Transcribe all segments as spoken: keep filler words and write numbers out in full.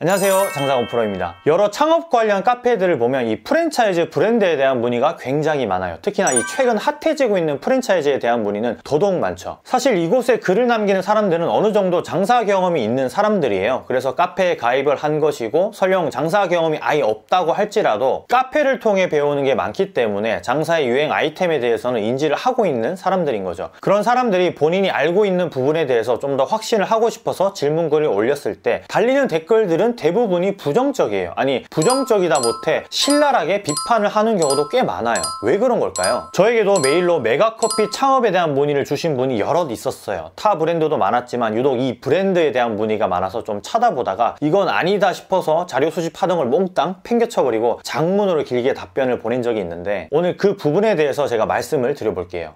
안녕하세요, 장사건 프로입니다. 여러 창업 관련 카페들을 보면 이 프랜차이즈 브랜드에 대한 문의가 굉장히 많아요. 특히나 이 최근 핫해지고 있는 프랜차이즈에 대한 문의는 더더욱 많죠. 사실 이곳에 글을 남기는 사람들은 어느 정도 장사 경험이 있는 사람들이에요. 그래서 카페에 가입을 한 것이고 설령 장사 경험이 아예 없다고 할지라도 카페를 통해 배우는 게 많기 때문에 장사의 유행 아이템에 대해서는 인지를 하고 있는 사람들인 거죠. 그런 사람들이 본인이 알고 있는 부분에 대해서 좀 더 확신을 하고 싶어서 질문글을 올렸을 때 달리는 댓글들은 대부분이 부정적이에요. 아니, 부정적이다 못해 신랄하게 비판을 하는 경우도 꽤 많아요. 왜 그런 걸까요? 저에게도 메일로 메가커피 창업에 대한 문의를 주신 분이 여럿 있었어요. 타 브랜드도 많았지만 유독 이 브랜드에 대한 문의가 많아서 좀 찾아보다가 이건 아니다 싶어서 자료 수집하던 걸 몽땅 팽개쳐버리고 장문으로 길게 답변을 보낸 적이 있는데 오늘 그 부분에 대해서 제가 말씀을 드려볼게요.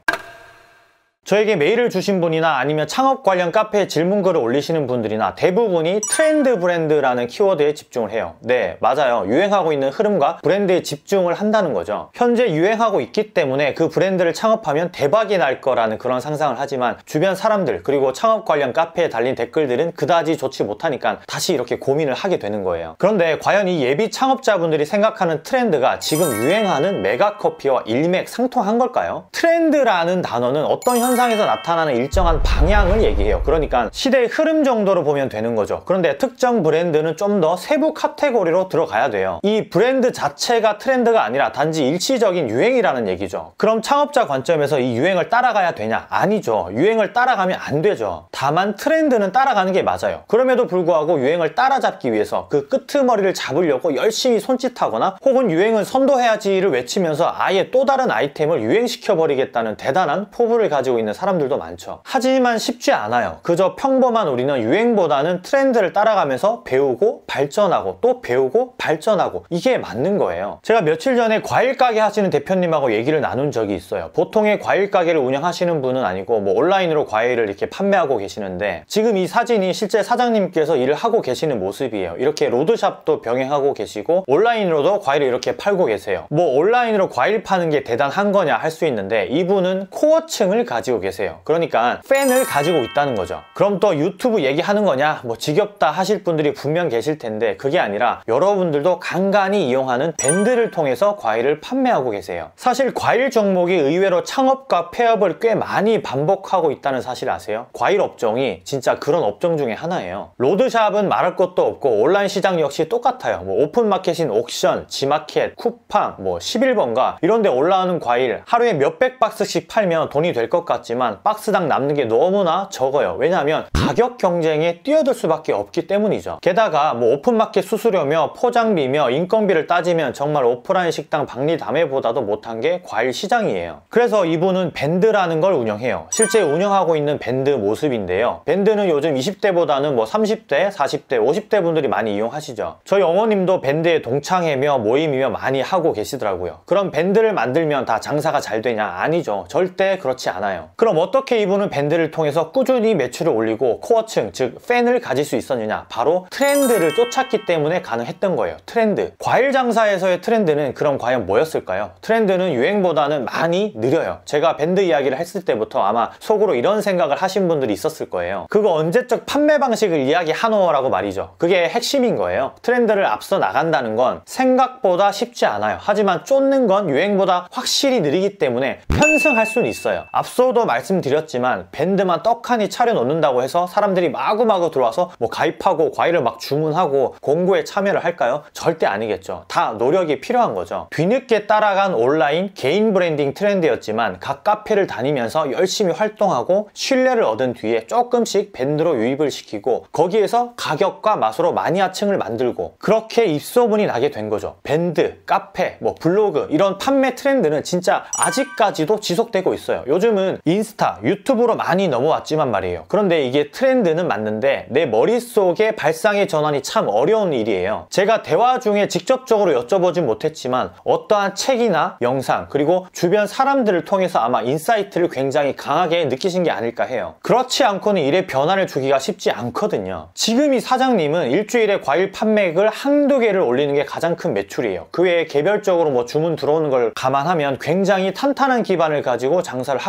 저에게 메일을 주신 분이나 아니면 창업 관련 카페에 질문글을 올리시는 분들이나 대부분이 트렌드 브랜드라는 키워드에 집중을 해요. 네, 맞아요. 유행하고 있는 흐름과 브랜드에 집중을 한다는 거죠. 현재 유행하고 있기 때문에 그 브랜드를 창업하면 대박이 날 거라는 그런 상상을 하지만 주변 사람들 그리고 창업 관련 카페에 달린 댓글들은 그다지 좋지 못하니까 다시 이렇게 고민을 하게 되는 거예요. 그런데 과연 이 예비 창업자분들이 생각하는 트렌드가 지금 유행하는 메가커피와 일맥상통한 걸까요? 트렌드라는 단어는 어떤 현 현상에서 나타나는 일정한 방향을 얘기해요. 그러니까 시대의 흐름 정도로 보면 되는 거죠. 그런데 특정 브랜드는 좀 더 세부 카테고리로 들어가야 돼요. 이 브랜드 자체가 트렌드가 아니라 단지 일시적인 유행이라는 얘기죠. 그럼 창업자 관점에서 이 유행을 따라가야 되냐? 아니죠. 유행을 따라가면 안 되죠. 다만 트렌드는 따라가는 게 맞아요. 그럼에도 불구하고 유행을 따라잡기 위해서 그 끄트머리를 잡으려고 열심히 손짓하거나 혹은 유행은 선도해야지를 외치면서 아예 또 다른 아이템을 유행시켜버리겠다는 대단한 포부를 가지고 있는 있는 사람들도 많죠. 하지만 쉽지 않아요. 그저 평범한 우리는 유행보다는 트렌드를 따라가면서 배우고 발전하고 또 배우고 발전하고 이게 맞는 거예요. 제가 며칠 전에 과일 가게 하시는 대표님하고 얘기를 나눈 적이 있어요. 보통의 과일 가게를 운영하시는 분은 아니고 뭐 온라인으로 과일을 이렇게 판매하고 계시는데 지금 이 사진이 실제 사장님께서 일을 하고 계시는 모습이에요. 이렇게 로드샵도 병행하고 계시고 온라인으로도 과일을 이렇게 팔고 계세요. 뭐 온라인으로 과일 파는 게 대단한 거냐 할 수 있는데 이분은 코어층을 가지고 계세요. 그러니까 팬을 가지고 있다는 거죠. 그럼 또 유튜브 얘기하는 거냐? 뭐 지겹다 하실 분들이 분명 계실 텐데 그게 아니라 여러분들도 간간히 이용하는 밴드를 통해서 과일을 판매하고 계세요. 사실 과일 종목이 의외로 창업과 폐업을 꽤 많이 반복하고 있다는 사실 아세요? 과일 업종이 진짜 그런 업종 중에 하나예요. 로드샵은 말할 것도 없고 온라인 시장 역시 똑같아요. 뭐 오픈마켓인 옥션, 지마켓, 쿠팡, 뭐 십일 번가 이런 데 올라오는 과일 하루에 몇백 박스씩 팔면 돈이 될 것 같아요. 지만 박스당 남는 게 너무나 적어요. 왜냐하면 가격 경쟁에 뛰어들 수밖에 없기 때문이죠. 게다가 뭐 오픈마켓 수수료며 포장비며 인건비를 따지면 정말 오프라인 식당 박리담회보다도 못한 게 과일 시장이에요. 그래서 이분은 밴드라는 걸 운영해요. 실제 운영하고 있는 밴드 모습인데요. 밴드는 요즘 이십 대보다는 뭐 삼십 대, 사십 대, 오십 대 분들이 많이 이용하시죠. 저희 어머님도 밴드에 동창회며 모임이며 많이 하고 계시더라고요. 그럼 밴드를 만들면 다 장사가 잘 되냐? 아니죠. 절대 그렇지 않아요. 그럼 어떻게 이분은 밴드를 통해서 꾸준히 매출을 올리고 코어층, 즉 팬을 가질 수 있었느냐? 바로 트렌드를 쫓았기 때문에 가능했던 거예요. 트렌드. 과일 장사에서의 트렌드는 그럼 과연 뭐였을까요? 트렌드는 유행보다는 많이 느려요. 제가 밴드 이야기를 했을 때부터 아마 속으로 이런 생각을 하신 분들이 있었을 거예요. 그거 언제적 판매 방식을 이야기하노라고 말이죠. 그게 핵심인 거예요. 트렌드를 앞서 나간다는 건 생각보다 쉽지 않아요. 하지만 쫓는 건 유행보다 확실히 느리기 때문에 편승할 수는 있어요. 앞서도 말씀드렸지만 밴드만 떡하니 차려놓는다고 해서 사람들이 마구마구 들어와서 뭐 가입하고 과일을 막 주문하고 공고에 참여를 할까요? 절대 아니겠죠. 다 노력이 필요한 거죠. 뒤늦게 따라간 온라인 개인 브랜딩 트렌드였지만 각 카페를 다니면서 열심히 활동하고 신뢰를 얻은 뒤에 조금씩 밴드로 유입을 시키고 거기에서 가격과 맛으로 마니아층을 만들고 그렇게 입소문이 나게 된 거죠. 밴드, 카페, 뭐 블로그 이런 판매 트렌드는 진짜 아직까지도 지속되고 있어요. 요즘은 인스타, 유튜브로 많이 넘어왔지만 말이에요. 그런데 이게 트렌드는 맞는데 내 머릿속에 발상의 전환이 참 어려운 일이에요. 제가 대화 중에 직접적으로 여쭤보진 못했지만 어떠한 책이나 영상 그리고 주변 사람들을 통해서 아마 인사이트를 굉장히 강하게 느끼신 게 아닐까 해요. 그렇지 않고는 일에 변화를 주기가 쉽지 않거든요. 지금 이 사장님은 일주일에 과일 판매액을 한두 개를 올리는 게 가장 큰 매출이에요. 그 외에 개별적으로 뭐 주문 들어오는 걸 감안하면 굉장히 탄탄한 기반을 가지고 장사를 하고 있는 셈이에요.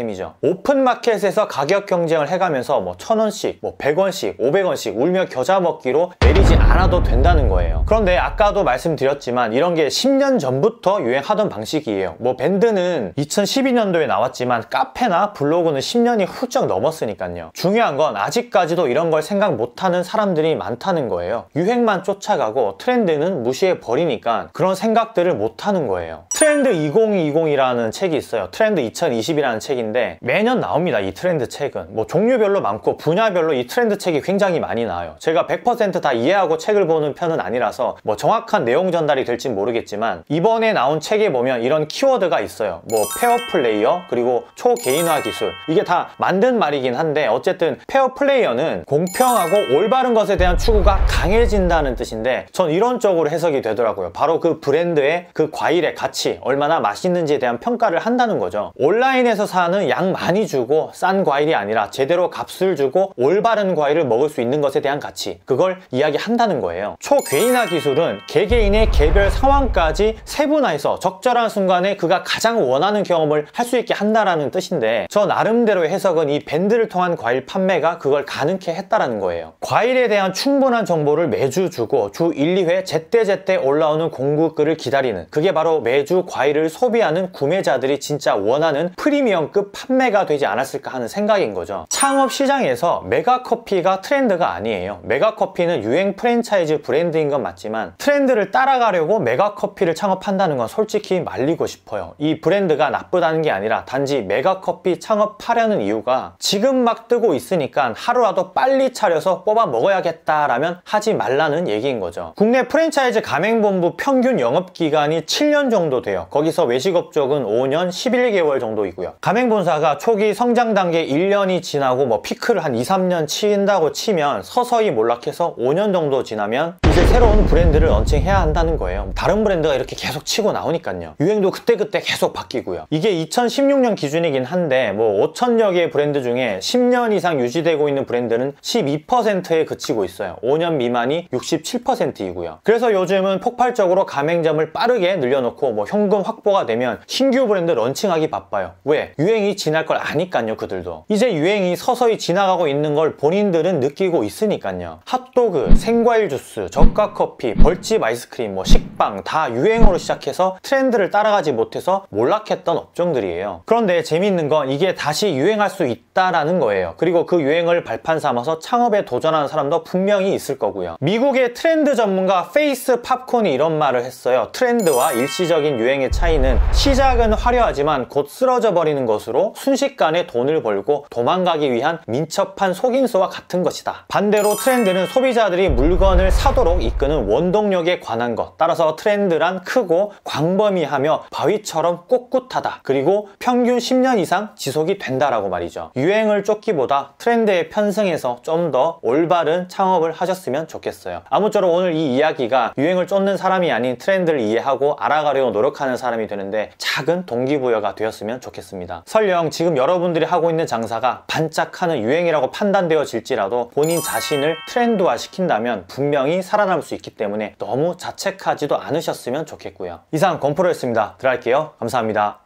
셈이죠. 오픈마켓에서 가격 경쟁을 해가면서 뭐 천 원씩, 뭐 백 원씩, 오백 원씩 울며 겨자 먹기로 내리지 않아도 된다는 거예요. 그런데 아까도 말씀드렸지만 이런 게 십 년 전부터 유행하던 방식이에요. 뭐 밴드는 이천십이 년도에 나왔지만 카페나 블로그는 십 년이 훌쩍 넘었으니까요. 중요한 건 아직까지도 이런 걸 생각 못하는 사람들이 많다는 거예요. 유행만 쫓아가고 트렌드는 무시해 버리니까 그런 생각들을 못하는 거예요. 트렌드 이천이십이라는 책이 있어요. 트렌드 이천이십이라는 책인데 매년 나옵니다. 이 트렌드 책은 뭐 종류별로 많고 분야별로 이 트렌드 책이 굉장히 많이 나와요. 제가 백 퍼센트 다 이해하고 책을 보는 편은 아니라서 뭐 정확한 내용 전달이 될진 모르겠지만 이번에 나온 책에 보면 이런 키워드가 있어요. 뭐 페어 플레이어, 그리고 초개인화 기술, 이게 다 만든 말이긴 한데 어쨌든 페어 플레이어는 공평하고 올바른 것에 대한 추구가 강해진다는 뜻인데 전 이런 쪽으로 해석이 되더라고요. 바로 그 브랜드의 그 과일의 가치, 얼마나 맛있는지에 대한 평가를 한다는 거죠. 온라인에서 사는 양 많이 주고 싼 과일이 아니라 제대로 값을 주고 올바른 과일을 먹을 수 있는 것에 대한 가치, 그걸 이야기한다는 거예요. 초개인화 기술은 개개인의 개별 상황까지 세분화해서 적절한 순간에 그가 가장 원하는 경험을 할 수 있게 한다라는 뜻인데 저 나름대로의 해석은 이 밴드를 통한 과일 판매가 그걸 가능케 했다라는 거예요. 과일에 대한 충분한 정보를 매주 주고 주 일, 이 회 제때제때 올라오는 공급글을 기다리는, 그게 바로 매주 과일을 소비하는 구매자들이 진짜 원하는 프리미엄급 판매가 되지 않았을까 하는 생각인 거죠. 창업 시장에서 메가커피가 트렌드가 아니에요. 메가커피는 유행 프랜차이즈 브랜드인 건 맞지만 트렌드를 따라가려고 메가커피를 창업한다는 건 솔직히 말리고 싶어요. 이 브랜드가 나쁘다는 게 아니라 단지 메가커피 창업하려는 이유가 지금 막 뜨고 있으니까 하루라도 빨리 차려서 뽑아 먹어야겠다라면 하지 말라는 얘기인 거죠. 국내 프랜차이즈 가맹본부 평균 영업기간이 칠 년 정도 돼요. 거기서 외식업 쪽은 오 년 십일 개월 정도이고요. 가맹본사가 초기 성장 단계 일 년이 지나고 뭐 피크를 한 이, 삼 년 친다고 치면 서서히 몰락해서 오 년 정도 지나면 이제 새로운 브랜드를 런칭해야 한다는 거예요. 다른 브랜드가 이렇게 계속 치고 나오니까요. 유행도 그때그때 계속 바뀌고요. 이게 이천십육 년 기준이긴 한데 뭐 오천여 개의 브랜드 중에 십 년 이상 유지되고 있는 브랜드는 십이 퍼센트에 그치고 있어요. 오 년 미만이 육십칠 퍼센트이고요. 그래서 요즘은 폭발적으로 가맹점을 빠르게 늘려놓고 뭐 현금 확보가 되면 신규 브랜드 런칭하기 바빠요. 왜? 유행이 지날 걸 아니까요. 그들도 이제 유행이 서서히 지나가고 있는 걸 본인들은 느끼고 있으니까요. 핫도그, 생과일 주스, 저가 커피, 벌집 아이스크림, 뭐 식빵 다 유행으로 시작해서 트렌드를 따라가지 못해서 몰락했던 업종들이에요. 그런데 재미있는 건 이게 다시 유행할 수 있다라는 거예요. 그리고 그 유행을 발판 삼아서 창업에 도전하는 사람도 분명히 있을 거고요. 미국의 트렌드 전문가 페이스 팝콘이 이런 말을 했어요. 트렌드와 일시적인 유행의 차이는 시작은 화려하지만 곧 쓰러져 버리는 것으로 순식간에 돈을 벌고 도망가기 위한 민첩한 속임수와 같은 것이다. 반대로 트렌드는 소비자들이 물건을 사도록 이끄는 원동력에 관한 것. 따라서 트렌드란 크고 광범위하며 바위처럼 꼿꼿하다. 그리고 평균 십 년 이상 지속이 된다라고 말이죠. 유행을 쫓기보다 트렌드에 편승해서 좀 더 올바른 창업을 하셨으면 좋겠어요. 아무쪼록 오늘 이 이야기가 유행을 쫓는 사람이 아닌 트렌드를 이해하고 알아가려고 노력하는 사람이 되는데 작은 동기부여가 되었으면 좋겠습니다. 설령 지금 여러분들이 하고 있는 장사가 반짝하는 유행이라고 판단되어질지라도 본인 자신을 트렌드화 시킨다면 분명히 살아남을 수 있기 때문에 너무 자책하지도 않으셨으면 좋겠고요. 이상 건프로였습니다. 들어갈게요. 감사합니다.